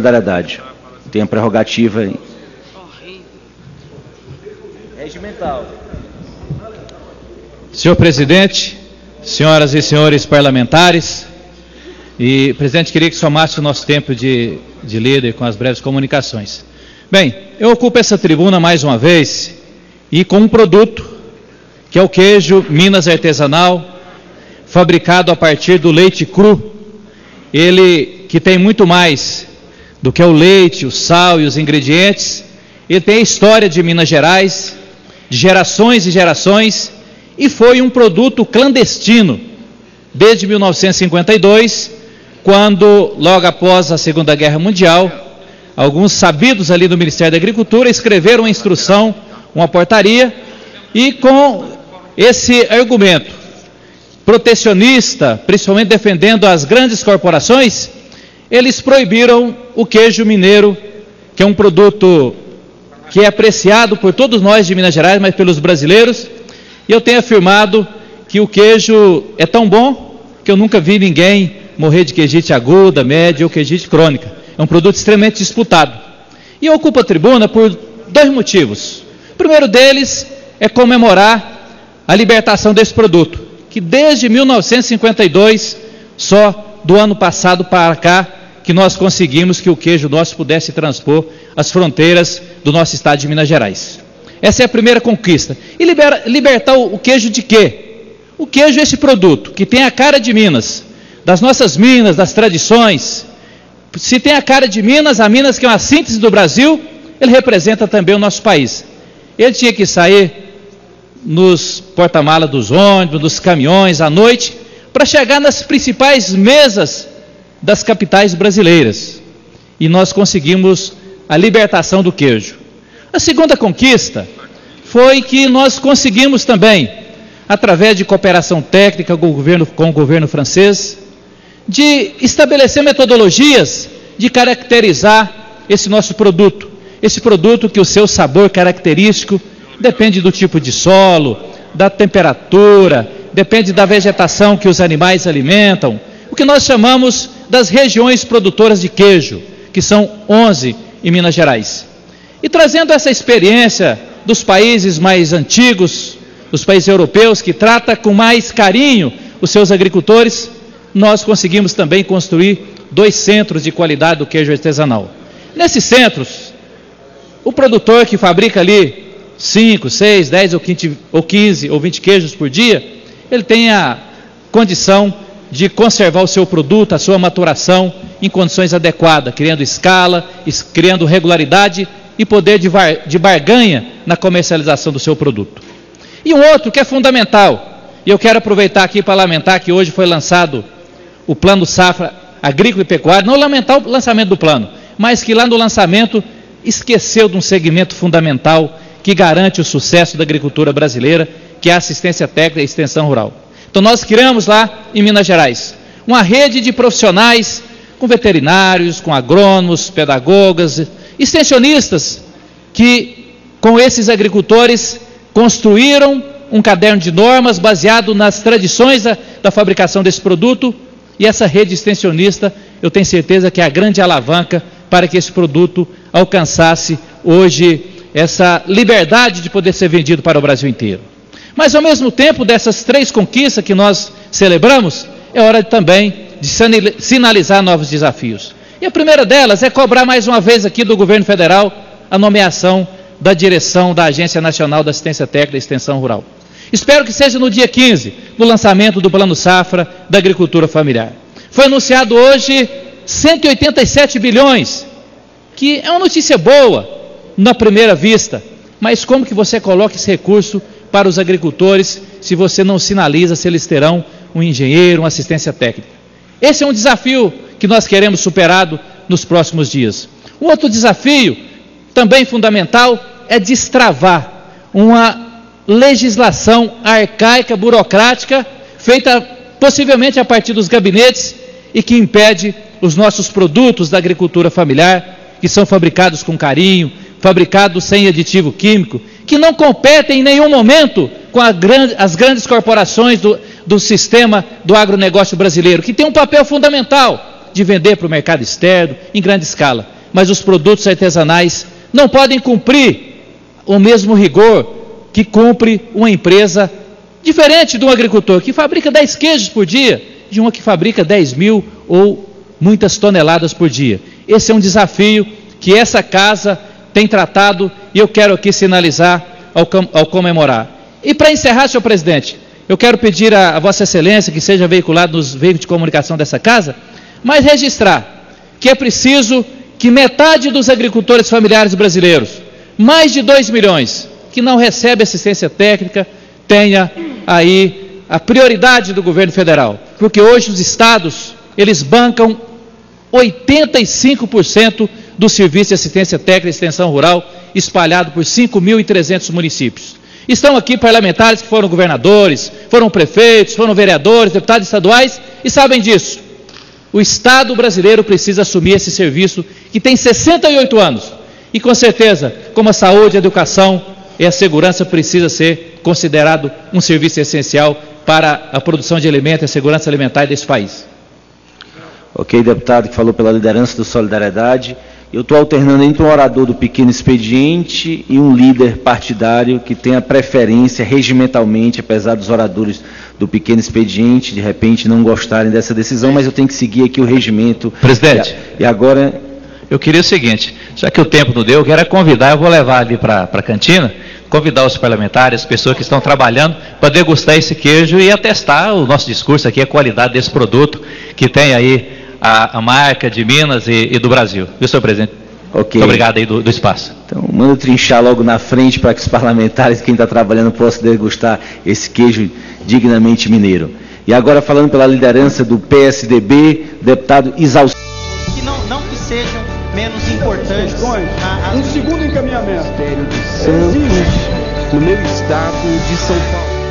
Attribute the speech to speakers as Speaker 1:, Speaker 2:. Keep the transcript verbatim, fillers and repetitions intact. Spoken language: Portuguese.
Speaker 1: solidariedade. Tem a prerrogativa regimental.
Speaker 2: Senhor presidente, senhoras e senhores parlamentares, e, presidente, queria que somasse o nosso tempo de, de líder com as breves comunicações. Bem, eu ocupo essa tribuna mais uma vez e com um produto, que é o queijo Minas artesanal, fabricado a partir do leite cru. Ele, que tem muito mais do que o leite, o sal e os ingredientes, ele tem a história de Minas Gerais, de gerações e gerações, e foi um produto clandestino desde mil novecentos e cinquenta e dois, quando, logo após a Segunda Guerra Mundial, alguns sabidos ali do Ministério da Agricultura escreveram uma instrução, uma portaria, e com esse argumento protecionista, principalmente defendendo as grandes corporações, eles proibiram o queijo mineiro, que é um produto que é apreciado por todos nós de Minas Gerais, mas pelos brasileiros, e eu tenho afirmado que o queijo é tão bom que eu nunca vi ninguém morrer de queijite aguda, média ou queijite crônica. É um produto extremamente disputado. E eu ocupo a tribuna por dois motivos. O primeiro deles é comemorar a libertação desse produto, que desde mil novecentos e cinquenta e dois, só do ano passado para cá, que nós conseguimos que o queijo nosso pudesse transpor as fronteiras do nosso estado de Minas Gerais. Essa é a primeira conquista. E libera, libertar o, o queijo de quê? O queijo é esse produto, que tem a cara de Minas, das nossas Minas, das tradições. Se tem a cara de Minas, a Minas que é uma síntese do Brasil, ele representa também o nosso país. Ele tinha que sair nos porta-malas dos ônibus, dos caminhões, à noite, para chegar nas principais mesas das capitais brasileiras. E nós conseguimos a libertação do queijo. A segunda conquista foi que nós conseguimos também, através de cooperação técnica com o governo, com o governo francês, de estabelecer metodologias de caracterizar esse nosso produto. Esse produto que o seu sabor característico depende do tipo de solo, da temperatura, depende da vegetação que os animais alimentam, o que nós chamamos das regiões produtoras de queijo, que são onze em Minas Gerais. E trazendo essa experiência dos países mais antigos, dos países europeus, que trata com mais carinho os seus agricultores, nós conseguimos também construir dois centros de qualidade do queijo artesanal. Nesses centros, o produtor que fabrica ali cinco, seis, dez ou quinze ou vinte queijos por dia, ele tem a condição de conservar o seu produto, a sua maturação em condições adequadas, criando escala, criando regularidade e poder de, var, de barganha na comercialização do seu produto. E um outro que é fundamental, e eu quero aproveitar aqui para lamentar que hoje foi lançado o Plano Safra Agrícola e Pecuária, não lamentar o lançamento do plano, mas que lá no lançamento esqueceu de um segmento fundamental que garante o sucesso da agricultura brasileira, que é a assistência técnica e extensão rural. Então nós criamos lá em Minas Gerais uma rede de profissionais com veterinários, com agrônomos, pedagogas, extensionistas, que com esses agricultores construíram um caderno de normas baseado nas tradições da, da fabricação desse produto, e essa rede extensionista, eu tenho certeza que é a grande alavanca para que esse produto alcançasse hoje essa liberdade de poder ser vendido para o Brasil inteiro. Mas ao mesmo tempo dessas três conquistas que nós celebramos, é hora também de sinalizar novos desafios. E a primeira delas é cobrar mais uma vez aqui do governo federal a nomeação da direção da Agência Nacional da Assistência Técnica e Extensão Rural. Espero que seja no dia quinze, no lançamento do Plano Safra da Agricultura Familiar. Foi anunciado hoje cento e oitenta e sete bilhões, que é uma notícia boa na primeira vista, mas como que você coloca esse recurso para os agricultores se você não sinaliza se eles terão um engenheiro, uma assistência técnica? Esse é um desafio que nós queremos superado nos próximos dias. Um outro desafio, também fundamental, é destravar uma legislação arcaica, burocrática, feita possivelmente a partir dos gabinetes e que impede os nossos produtos da agricultura familiar, que são fabricados com carinho, fabricados sem aditivo químico, que não competem em nenhum momento com a grande, as grandes corporações do, do sistema do agronegócio brasileiro, que tem um papel fundamental, de vender para o mercado externo, em grande escala. Mas os produtos artesanais não podem cumprir o mesmo rigor que cumpre uma empresa diferente de um agricultor que fabrica dez queijos por dia, de uma que fabrica dez mil ou muitas toneladas por dia. Esse é um desafio que essa casa tem tratado e eu quero aqui sinalizar ao, ao comemorar. E para encerrar, senhor presidente, eu quero pedir a, a Vossa Excelência que seja veiculado nos veículos de comunicação dessa casa, mas registrar que é preciso que metade dos agricultores familiares brasileiros, mais de dois milhões, que não recebem assistência técnica, tenha aí a prioridade do governo federal, porque hoje os estados, eles bancam oitenta e cinco por cento do serviço de assistência técnica e extensão rural espalhado por cinco mil e trezentos municípios. Estão aqui parlamentares que foram governadores, foram prefeitos, foram vereadores, deputados estaduais e sabem disso. O Estado brasileiro precisa assumir esse serviço que tem sessenta e oito anos e com certeza, como a saúde, a educação e a segurança precisa ser considerado um serviço essencial para a produção de alimentos e a segurança alimentar desse país.
Speaker 1: Ok, deputado que falou pela liderança do Solidariedade. Eu estou alternando entre um orador do pequeno expediente e um líder partidário que tem a preferência regimentalmente, apesar dos oradores do pequeno expediente, de repente, não gostarem dessa decisão, mas eu tenho que seguir aqui o regimento.
Speaker 3: Presidente.
Speaker 1: E, e agora...
Speaker 3: Eu queria o seguinte, já que o tempo não deu, eu quero convidar, eu vou levar ali para a cantina, convidar os parlamentares, as pessoas que estão trabalhando, para degustar esse queijo e atestar o nosso discurso aqui, a qualidade desse produto, que tem aí a, a marca de Minas e, e do Brasil. Viu, senhor presidente?
Speaker 1: Ok.
Speaker 3: Muito obrigado aí do, do espaço.
Speaker 1: Então, manda trinchar logo na frente para que os parlamentares, quem está trabalhando, possam degustar esse queijo dignamente mineiro. E agora, falando pela liderança do P S D B, deputado Isalci.
Speaker 4: Que não, não que sejam menos importantes. A, a...
Speaker 5: Um segundo encaminhamento. Ministério de Santos, no meu estado de São Paulo.